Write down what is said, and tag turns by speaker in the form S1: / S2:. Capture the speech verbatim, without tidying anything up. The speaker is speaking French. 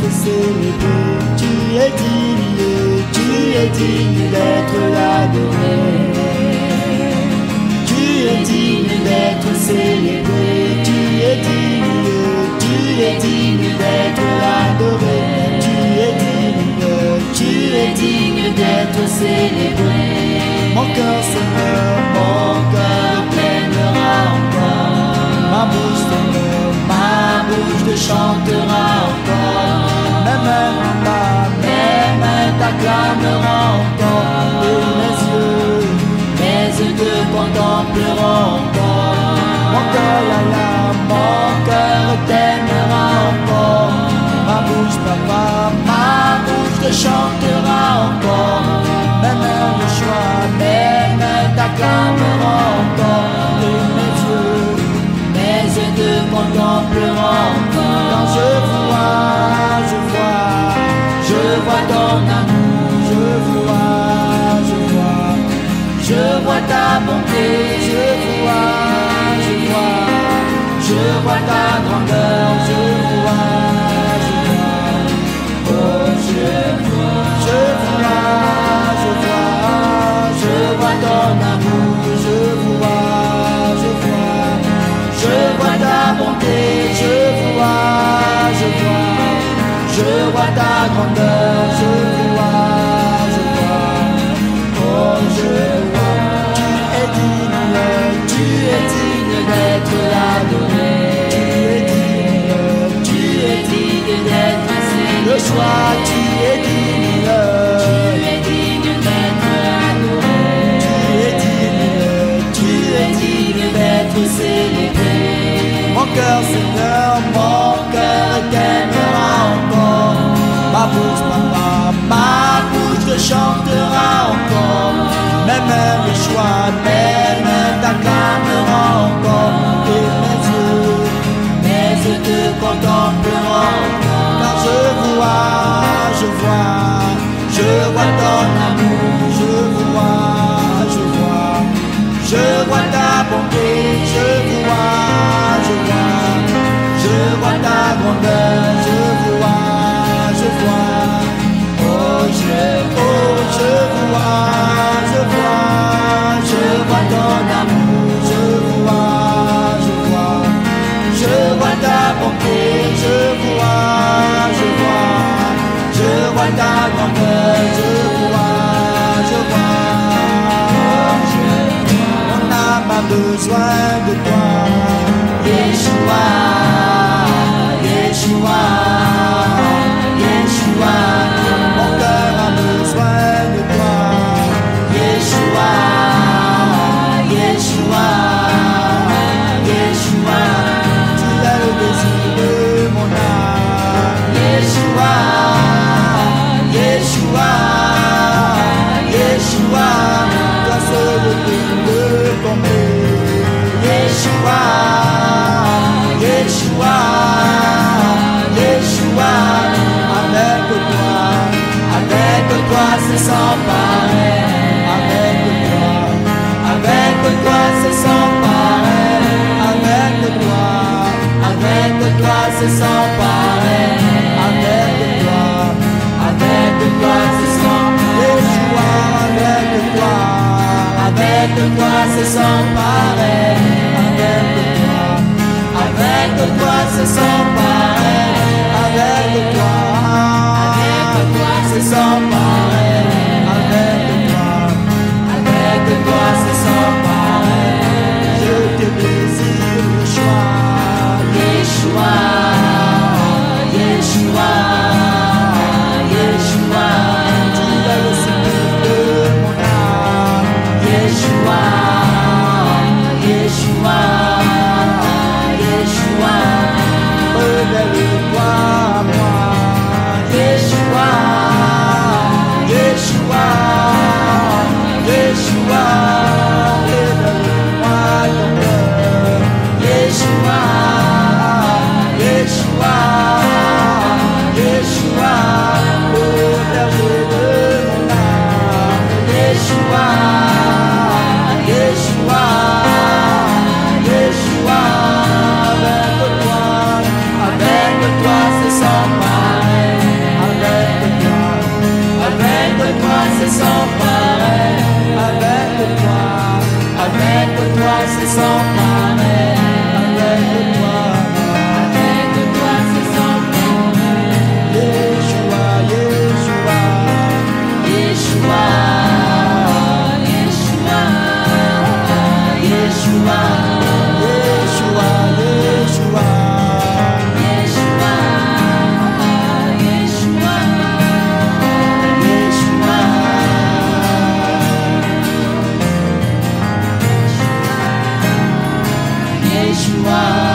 S1: d'être célébré. Tu es digne, tu es digne d'être adoré. Tu es digne d'être célébré. Tu es digne, tu es digne d'être adoré. Tu es digne, tu es digne d'être célébré. Mon cœur Seigneur, mon cœur t'aimera encore. Ma bouche Seigneur, ma bouche te chantera encore. Mes mains, mes mains t'acclameront encore. Et mes yeux, mes yeux te contempleront encore. Mon cœur, la la, mon cœur t'aimera encore. Ma bouche, papa, ma bouche te chantera encore. Mes mains, le choix, mes mains t'acclameront encore. Et mes yeux, mes yeux te contempleront encore. Quand je vois, je vois, je vois ton amour. Je vois, je vois, je vois ta bonté. Je vois, je vois, je vois ta grandeur. Je vois, je vois, oh je vois, je vois, je vois, je vois ton amour. Je vois, je vois, je vois ta bonté. Je vois, je vois, je vois ta grandeur. Je vois, je vois, oh je vois. Tu es digne, tu es digne d'être adoré. Tu es digne, tu es digne d'être célébré. Le choix, tu es digne, tu es digne d'être adoré. Tu es digne, tu es digne d'être célébré. Mon cœur Seigneur, mon cœur t'aimera encore. Ma bouche, papa, ma bouche te chantera encore. Mes mains, mes choix, mes mains t'acclameront encore. Et mes yeux, mes yeux te contempleront encore. Car je vois, je vois, je vois ton amour. Je vois, je vois, je vois ta bonté. Je vois, je vois, je vois ta grandeur. Je vois, je vois, oh je, oh je vois, je vois, je vois ton amour. Je vois, je vois, je vois ta bonté. Je vois, je vois, je vois ta grandeur. Je vois, je vois, oh je vois. Mon âme a besoin de toi, Yeshua, Yeshua, Yeshua. Mon cœur a besoin de toi, Yeshua, Yeshua, Yeshua. Tu es le désir de mon âme, Yeshua, Yeshua, Yeshua. Toi seul peut tomber, Yeshua, Yeshua, Yeshua. Avec toi, avec toi c'est sans pareil. Avec toi, avec toi c'est sans pareil. Avec toi, avec toi c'est sans pareil. Avec toi, avec toi c'est sans Yeshua. Avec toi, avec toi c'est sans pareil. Avec toi, avec toi c'est sans pareil. Avec toi, avec toi c'est sans pareil. Avec toi, avec toi c'est sans pareil. Je te désire le choix, Yeshua, Yeshua, Yeshua. Tu es le Seigneur de mon âme, Yeshua, Yeshua, Yeshua. Révèle-toi à moi, Yeshua, toi c'est sans pareil. Avec toi, avec toi c'est sans pareil. Yeshua, Yeshua, Yeshua, Yeshua, Yeshua, Yeshua, Yeshua. Yeshua.